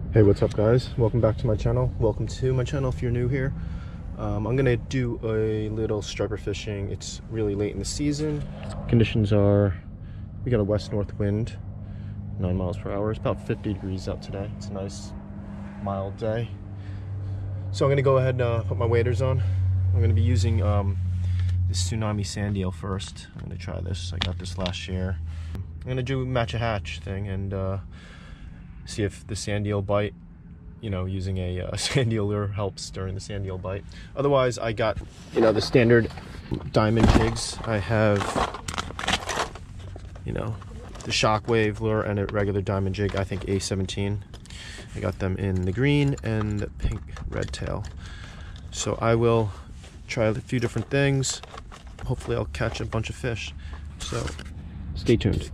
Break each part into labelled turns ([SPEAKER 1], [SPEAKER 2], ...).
[SPEAKER 1] Hey, what's up guys? Welcome back to my channel. Welcome to my channel if you're new here. I'm gonna do a little striper fishing. It's really late in the season. Conditions are, we got a west-north wind, 9 miles per hour. It's about 50 degrees out today. It's a nice mild day. So I'm gonna go ahead and put my waders on. I'm gonna be using this Tsunami Sand Eel first. I'm gonna try this. I got this last year. I'm gonna do match a hatch thing and see if the sand eel bite, you know, using a sand eel lure helps during the sand eel bite. Otherwise, I got, you know, the standard diamond jigs. I have, you know, the shockwave lure and a regular diamond jig, I think A17. I got them in the green and the pink red tail. So I will try a few different things. Hopefully I'll catch a bunch of fish. So stay tuned.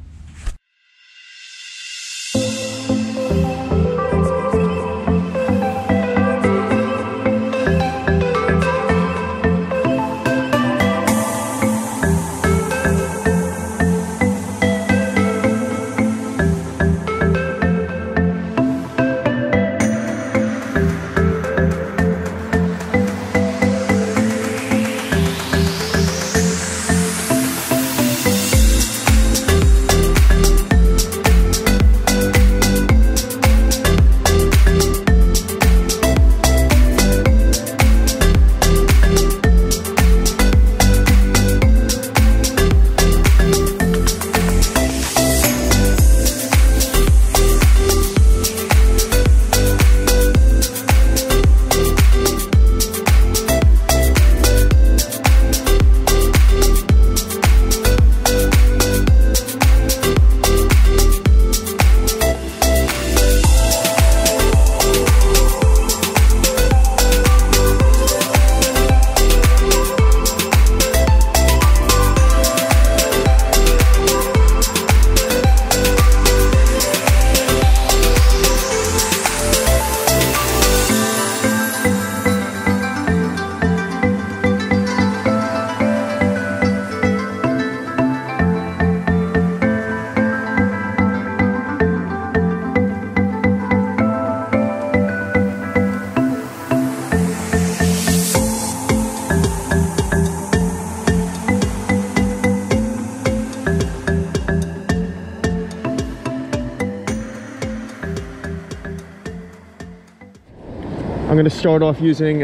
[SPEAKER 1] I'm going to start off using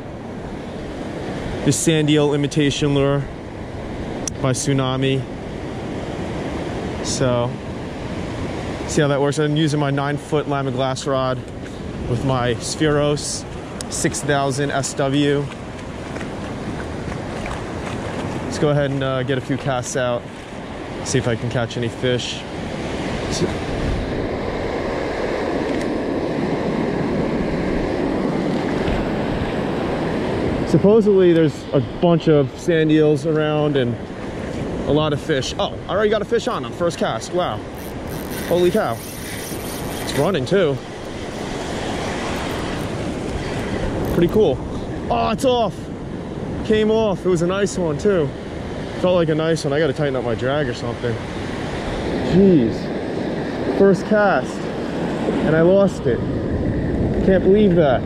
[SPEAKER 1] this Sand Eel imitation lure by Tsunami. So, see how that works. I'm using my 9-foot Lama glass rod with my Spheros 6000 SW. Let's go ahead and get a few casts out, see if I can catch any fish. Supposedly there's a bunch of sand eels around and a lot of fish. Oh, I already got a fish on first cast. Wow. Holy cow. It's running too. Pretty cool. Oh, it's off. Came off. It was a nice one too. Felt like a nice one. I gotta tighten up my drag or something. Jeez. First cast. And I lost it. Can't believe that.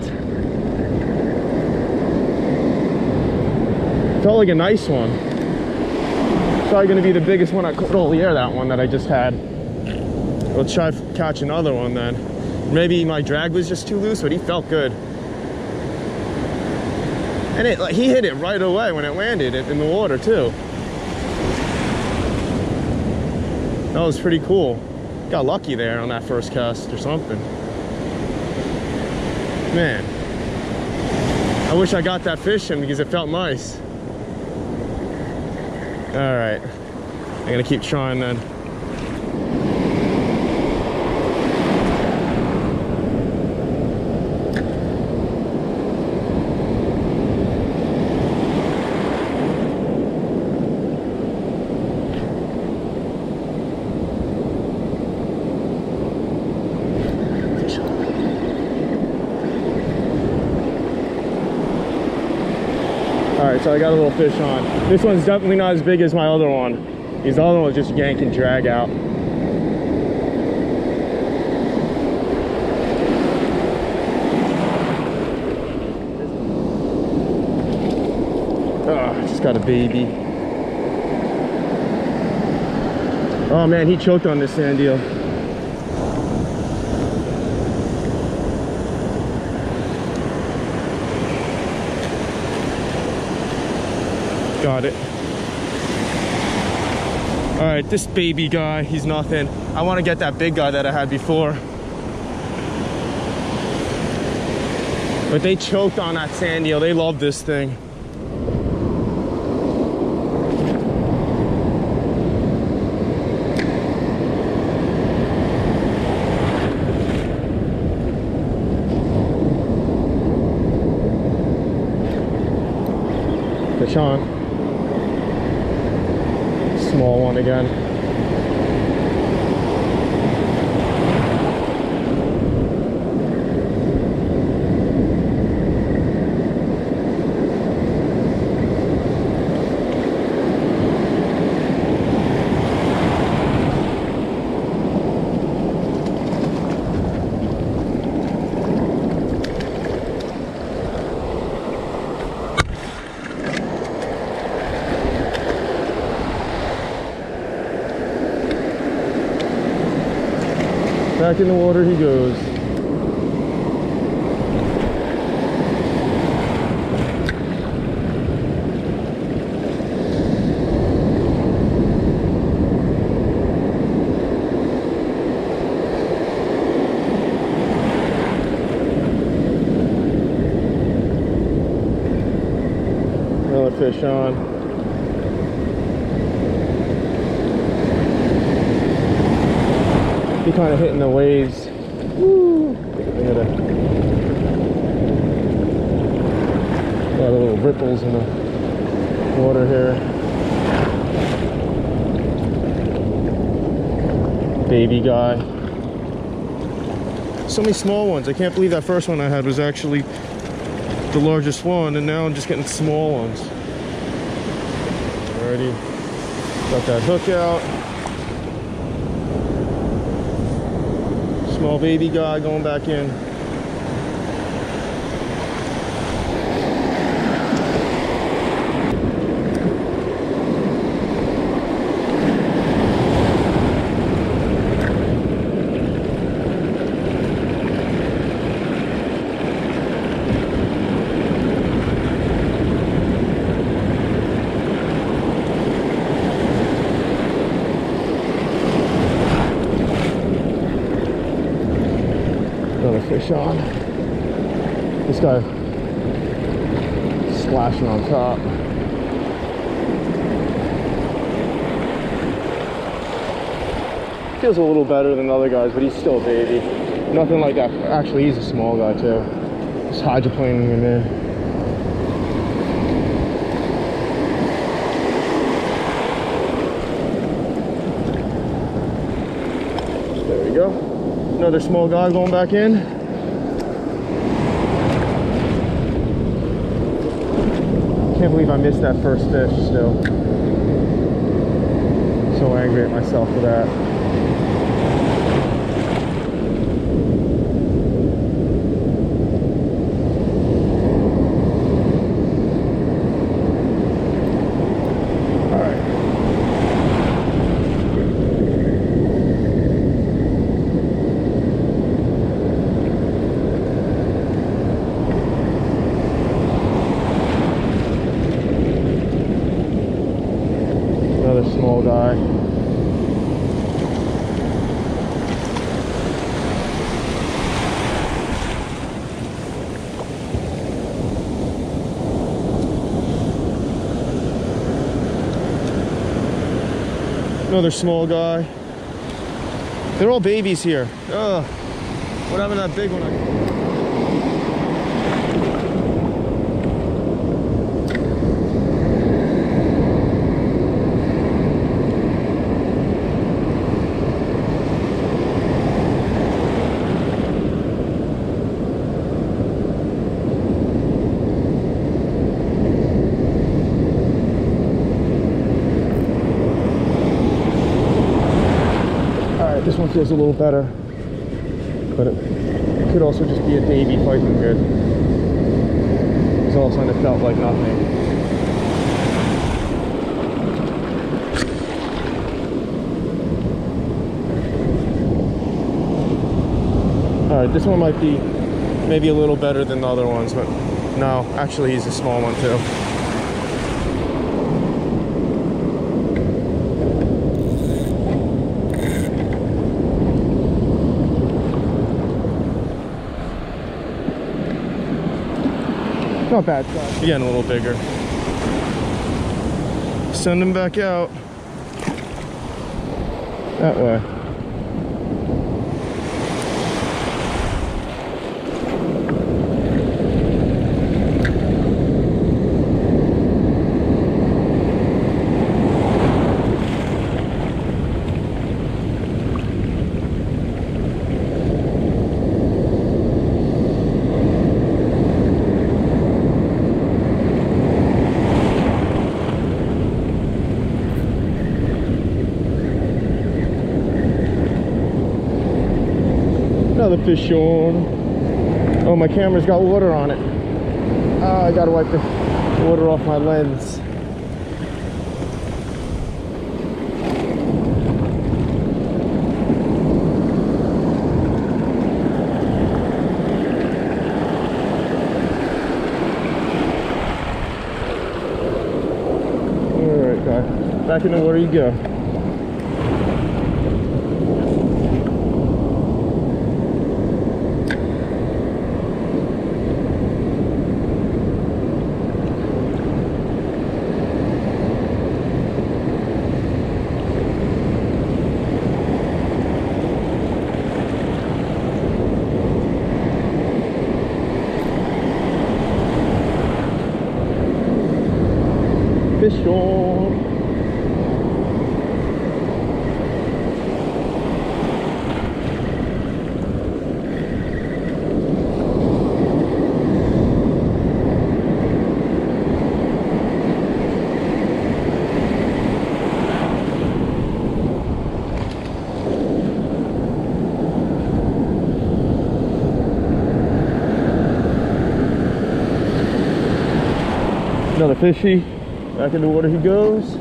[SPEAKER 1] Felt like a nice one. Probably gonna be the biggest one I caught all year, that one that I just had. We'll try to catch another one then. Maybe my drag was just too loose, but he felt good. And he hit it right away when it landed in the water too. That was pretty cool. Got lucky there on that first cast or something. Man, I wish I got that fish in because it felt nice. All right, I'm gonna keep trying then. All right, so I got a little fish on. This one's definitely not as big as my other one. These other ones just yank and drag out. got a baby. Oh man, he choked on this sand eel. Got it. All right, this baby guy, he's nothing. I want to get that big guy that I had before. But they choked on that sand eel. They love this thing. Fish on. Small one again. Back in the water he goes. Another fish on. He kind of hitting the waves. Woo! Look at that. A lot of little ripples in the water here. Baby guy. So many small ones. I can't believe that first one I had was actually the largest one, and now I'm just getting small ones. Alrighty. Got that hook out. Small baby guy going back in. Fish on. This guy splashing on top. Feels a little better than the other guys, but he's still a baby. Nothing like that. Actually, he's a small guy too. Just hydroplaning in there. There we go. Another small guy going back in. Can't believe I missed that first fish still. So angry at myself for that. Small guy. Another small guy. They're all babies here. Ugh. What happened to that big one? This one feels a little better, but it could also just be a baby fighting good. It's all kind of felt like nothing. All right, this one might be maybe a little better than the other ones, but no, actually he's a small one too. Not bad. Again, a little bigger. Send him back out. That way. Another fish on. Oh, my camera's got water on it. I gotta wipe the water off my lens. Alright, guys. Back in the water you go. Fish on. Another fishy. Back in the water he goes.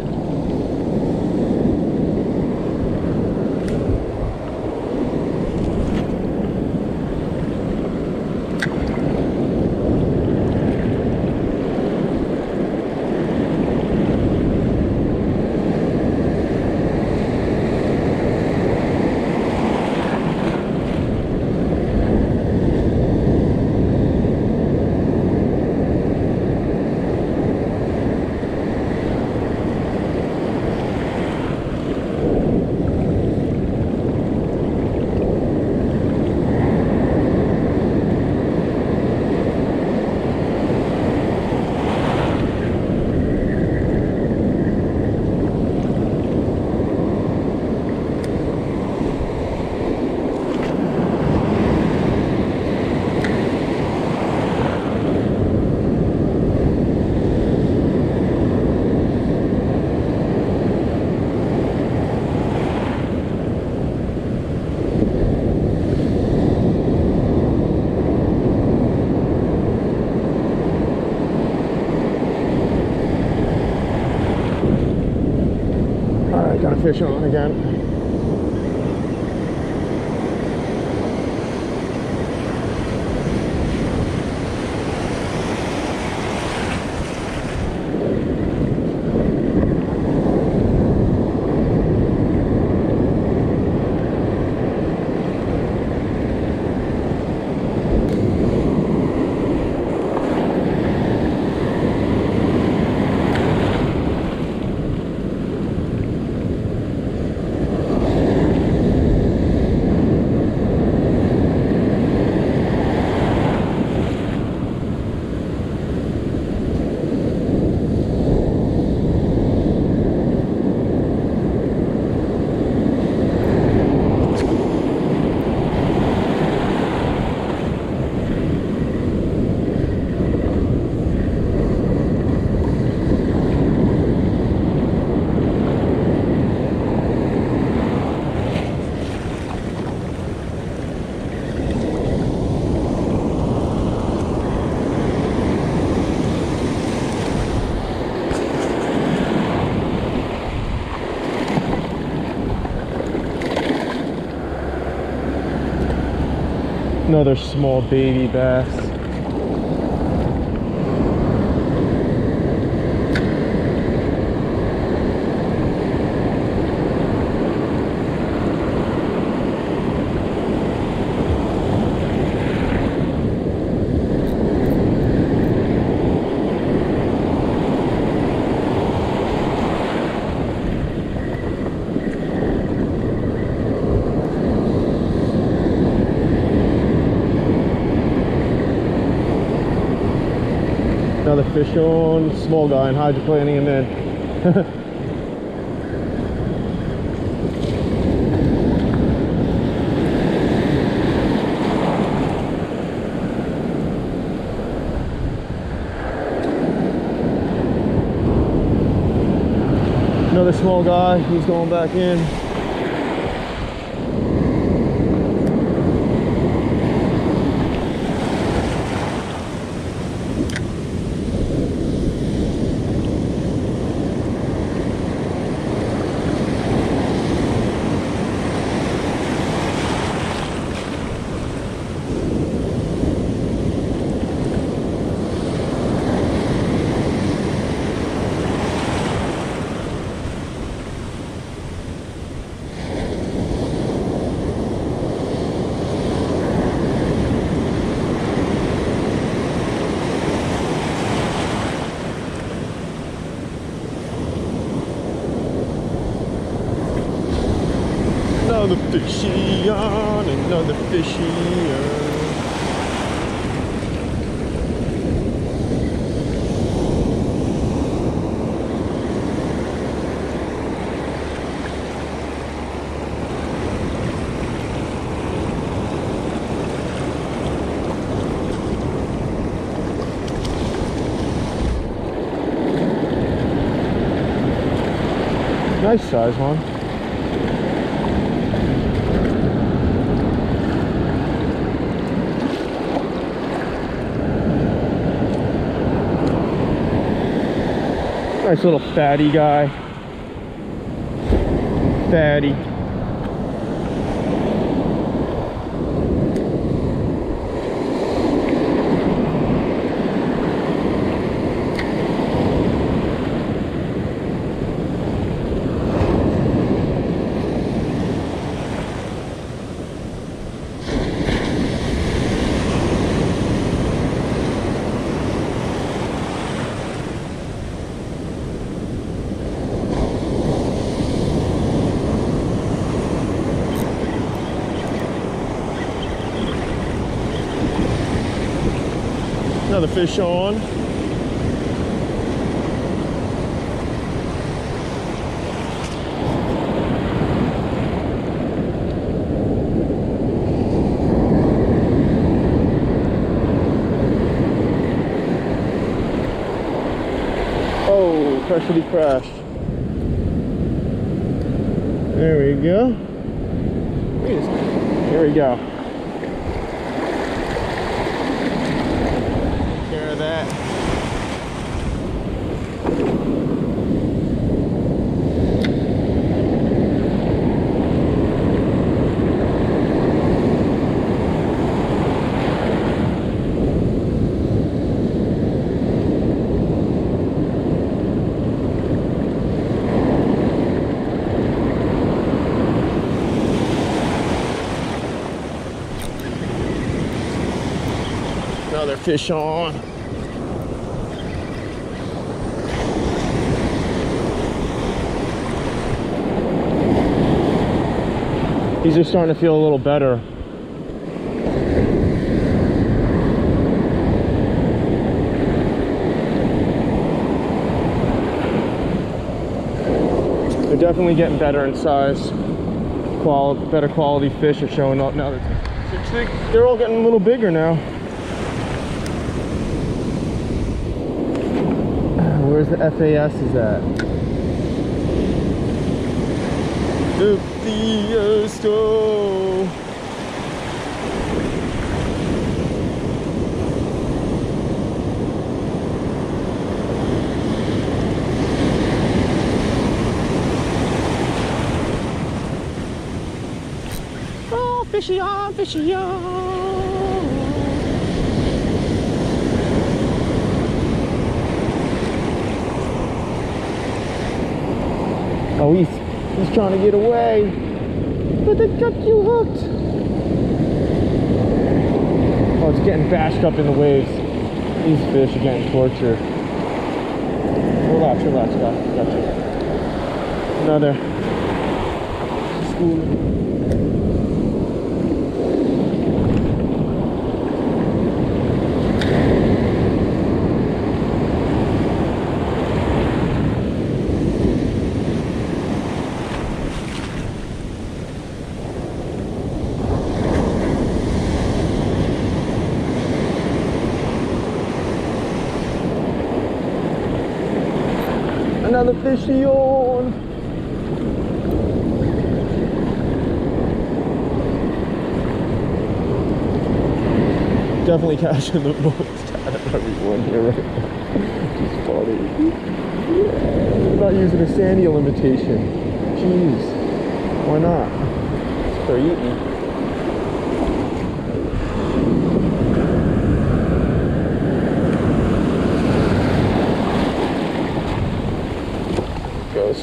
[SPEAKER 1] Got a fish on again. Another small baby bass. Another fish on, small guy and hydroplaning him in. Another small guy, he's going back in. Another fishy on, another fishy on. Nice size one. Nice little fatty guy. Fatty. Another fish on. Oh, freshly crashed. There we go. Here we go. That. Another fish on. These are starting to feel a little better. They're definitely getting better in size. Better quality fish are showing up now. They're all getting a little bigger now. Where's the FAS's at? The Fiesta. Oh, fishy on, fishy on. Oh, he's trying to get away, but they got you hooked. Oh, it's getting bashed up in the waves. These fish are getting tortured. Relax, relax, guys. Gotcha. Another school. Another fishy on. Definitely catching the most out of everyone here right now. Just funny. Yeah. I'm not using a sand eel imitation. Jeez. Why not? They're eating. Goes.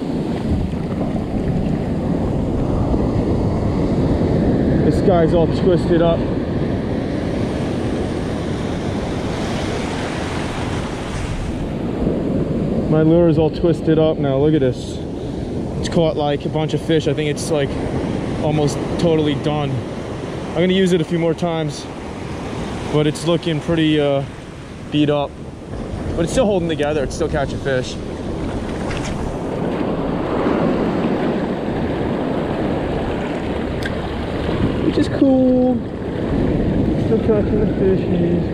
[SPEAKER 1] This guy's all twisted up. My lure is all twisted up now. Look at this. It's caught like a bunch of fish. I think it's like almost totally done. I'm gonna use it a few more times, but it's looking pretty beat up. But it's still holding together. It's still catching fish. Which is cool. Still catching the fishies.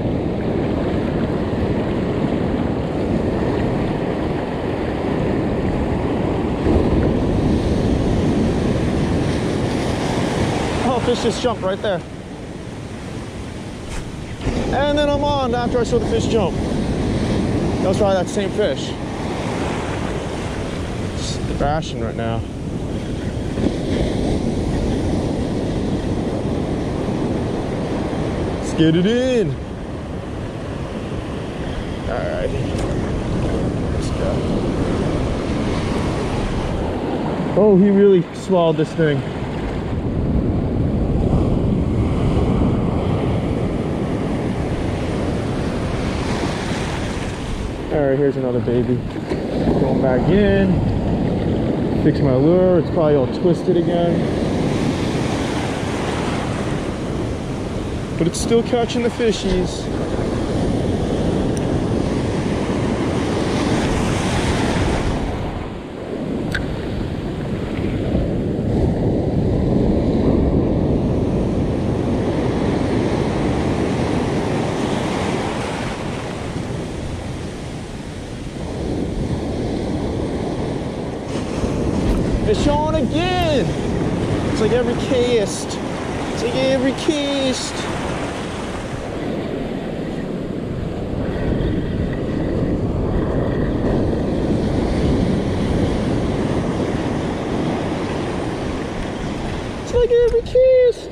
[SPEAKER 1] Oh, fish just jumped right there. And then I'm on after I saw the fish jump. That was probably that same fish. They're bashing right now. Get it in. All right. Let's go. Oh, he really swallowed this thing. All right, here's another baby. Going back in. Fix my lure. It's probably all twisted again. But it's still catching the fishies. Fish on again! It's like every cast. It's like every cast. Like every cast.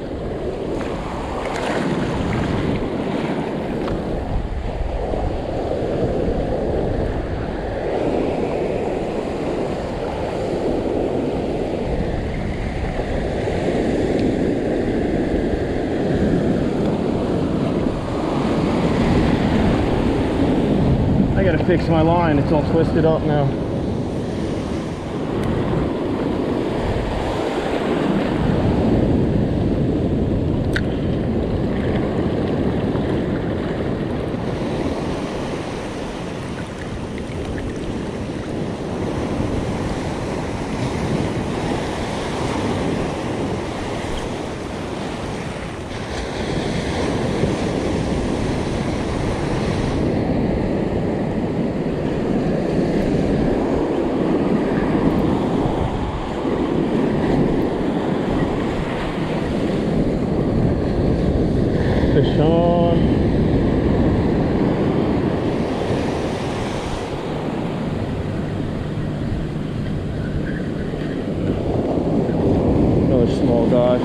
[SPEAKER 1] I gotta fix my line, it's all twisted up now. Fish on. Another small guy.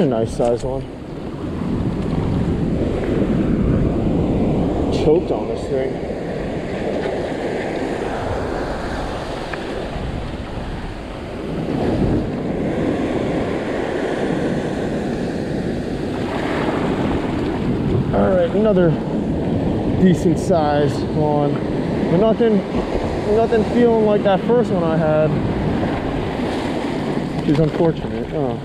[SPEAKER 1] a nice size one. Choked on this thing. All right, another decent size one, but nothing feeling like that first one I had, which is unfortunate. Oh.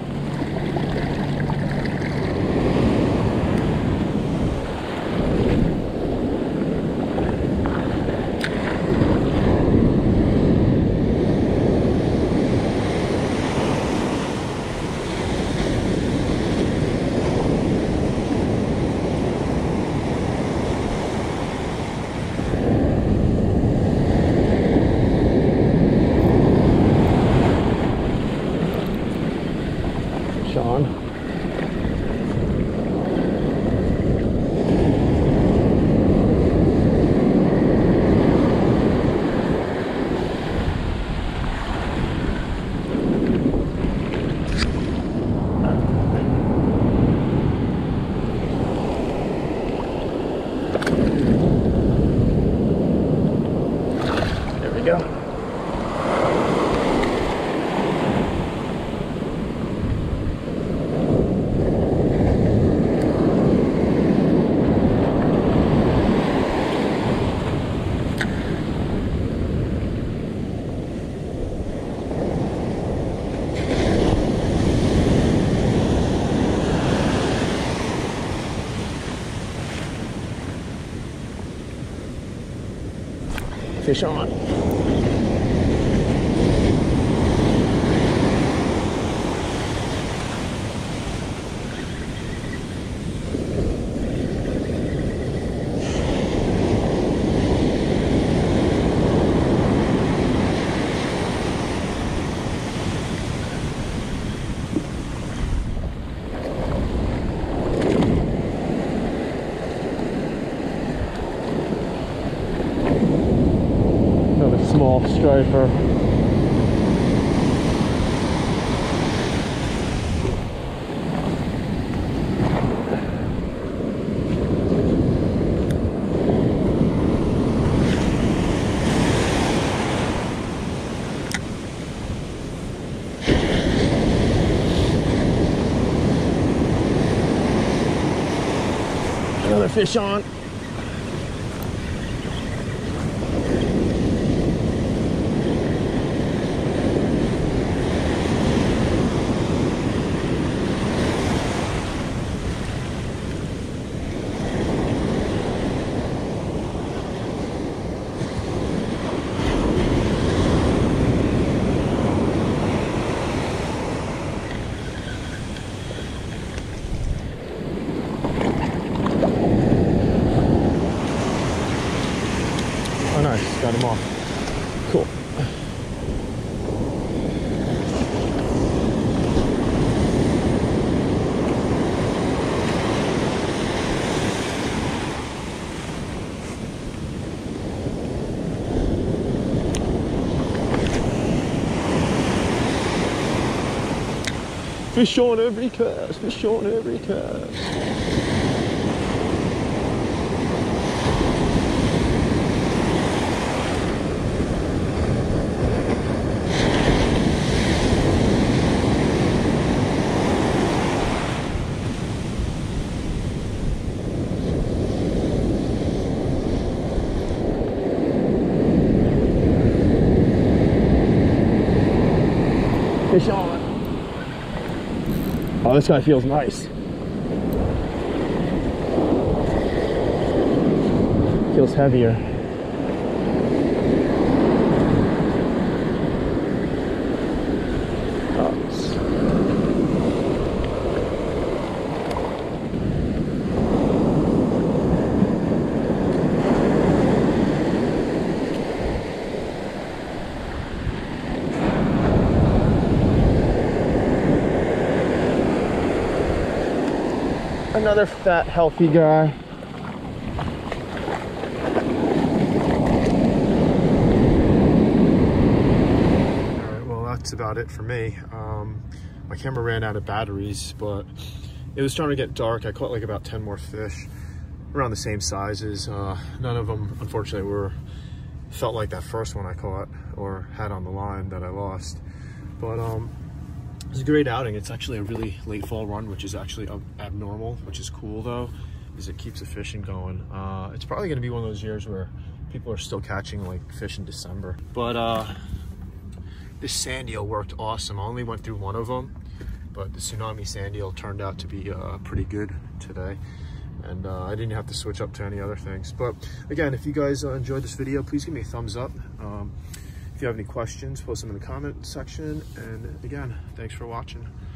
[SPEAKER 1] Sean. There we go. Fish on. Small striper. Another fish on. Oh, nice. Got him off. Cool. Fish on every cast. Fish on every cast. Fish on. Oh, this guy feels nice. Feels heavier. Another fat, healthy guy. Alright, well that's about it for me. my camera ran out of batteries, but it was starting to get dark. I caught like about 10 more fish around the same sizes. None of them, unfortunately, felt like that first one I caught or had on the line that I lost. But it was a great outing. It's actually a really late fall run, which is actually abnormal, which is cool though, because it keeps the fishing going. It's probably gonna be one of those years where people are still catching like fish in December. But this sand eel worked awesome. I only went through one of them, but the Tsunami sand eel turned out to be pretty good today. And I didn't have to switch up to any other things. But again, if you guys enjoyed this video, please give me a thumbs up. If you have any questions, post them in the comment section. And again, thanks for watching.